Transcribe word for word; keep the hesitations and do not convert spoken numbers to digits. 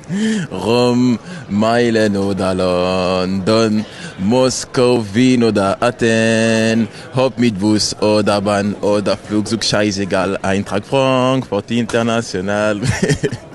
Rom, Mailand oder London, Moskau, Wien oder Athen, ob mit Bus oder Bahn oder Flugzeug, scheißegal, Eintracht Frankfurt international.